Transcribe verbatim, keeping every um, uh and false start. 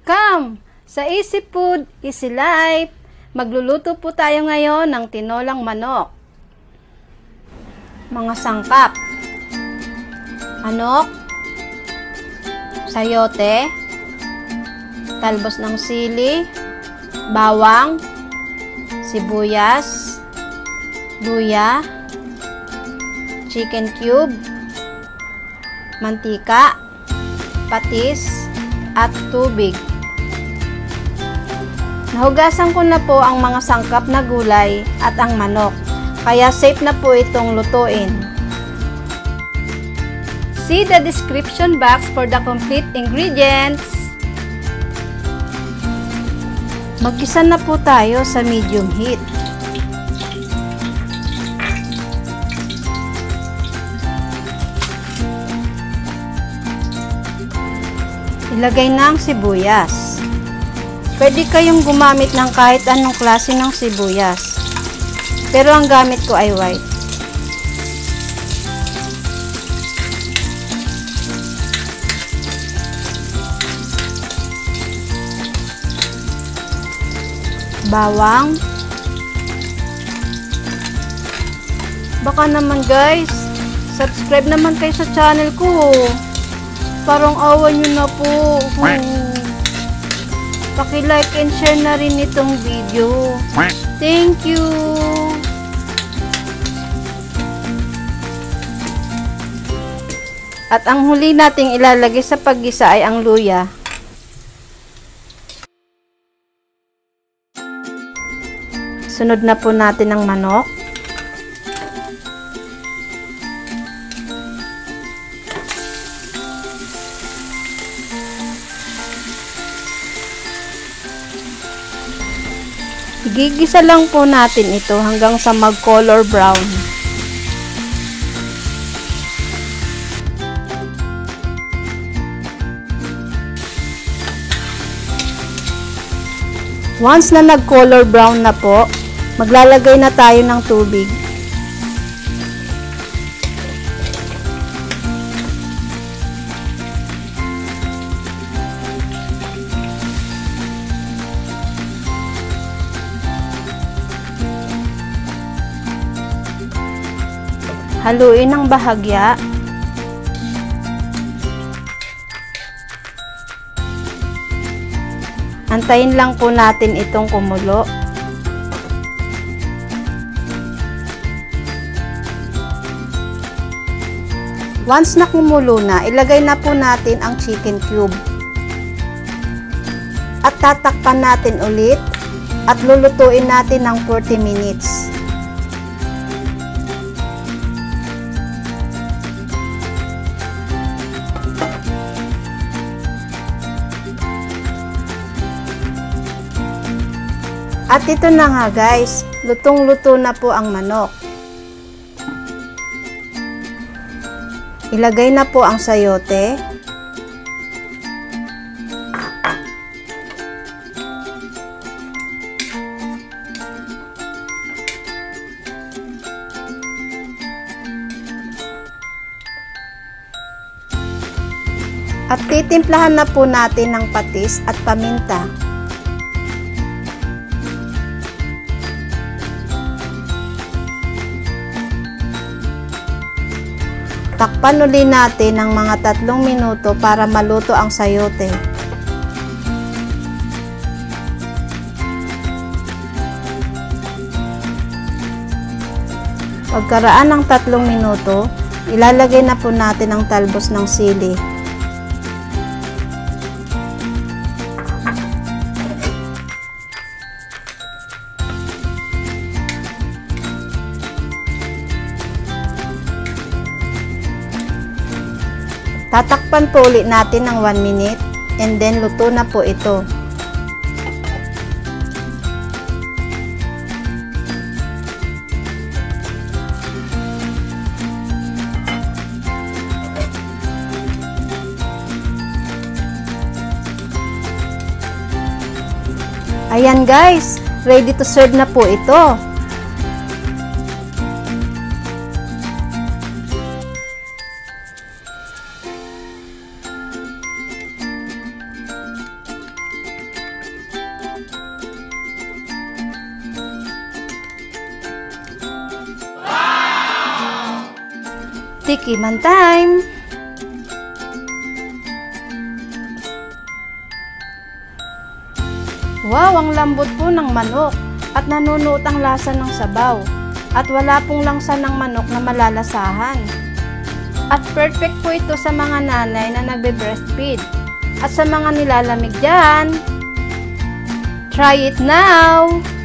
Welcome sa Easy Food, Easy Life. Magluluto po tayo ngayon ng tinolang manok. Mga sangkap: manok, sayote, talbos ng sili, bawang, sibuyas, luya, chicken cube, mantika, patis, at tubig. Nahugasan ko na po ang mga sangkap na gulay at ang manok, kaya safe na po itong lutuin. See the description box for the complete ingredients. Magisa na po tayo sa medium heat. Ilagay na ang sibuyas. Pwede kayong gumamit ng kahit anong klase ng sibuyas, pero ang gamit ko ay white. Bawang. Baka naman guys, subscribe naman kayo sa channel ko. Parang awa nyo na po. Paki-like and share na rin itong video. Thank you. At ang huli nating ilalagay sa paggisa ay ang luya. Sunod na po natin ang manok. Gigisa lang po natin ito hanggang sa mag-color brown. Once na nag-color brown na po, maglalagay na tayo ng tubig. Haluin ng bahagya. Antayin lang po natin itong kumulo. Once na kumulo na, ilagay na po natin ang chicken cube. At tatakpan natin ulit at lulutuin natin ng forty minutes. At ito na nga guys, lutong-luto na po ang manok. Ilagay na po ang sayote. At titimplahan na po natin ng patis at paminta. Takpan uli natin ng mga tatlong minuto para maluto ang sayote. Pagkaraan ng tatlong minuto, ilalagay na po natin ang talbos ng sili. Tatakpan po ulit natin ng one minute and then luto na po ito. Ayan guys, ready to serve na po ito. Tikiman time! Wow, ang lambot po ng manok at nanunuot ang lasa ng sabaw at wala pong langsa ng manok na malalasahan. At perfect po ito sa mga nanay na nagbe-breastfeed at sa mga nilalamig dyan. Try it now!